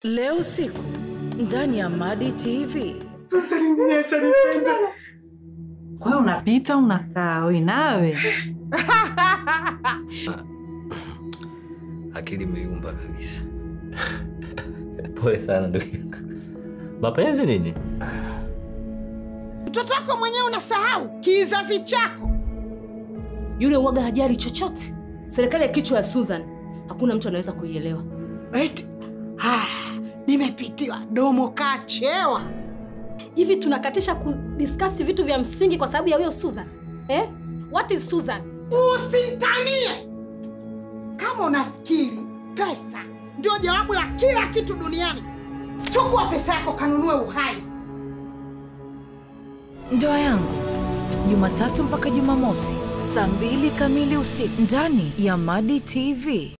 Leo usiku ndani ya Madi TV. Sasa nimeacha nipenda. Kwa hiyo unapita unakaa wewe nawe. Akili imeyumba kabisa. Pole sana ndugu. Mapenzi nini? Mtoto wako mwenyewe unasahau kizazi chako. Yule uwaga hajali chochote. Serikali ya kichwa ya Susan hakuna mtu anaweza kuielewa. Eti nimepitiwa domo kachewa. Hivi tunakatisha kudiscuss vitu vya msingi kwa sababu ya huyo Susan? What is Susan? Usitanie. Kama unafikiri pesa ndio jawabu la kila kitu duniani, chukua pesa yako kanunue uhai. Ndoa Yangu, Jumatatu mpaka Jumamosi, saa 2 kamili usiku ndani ya Madi TV.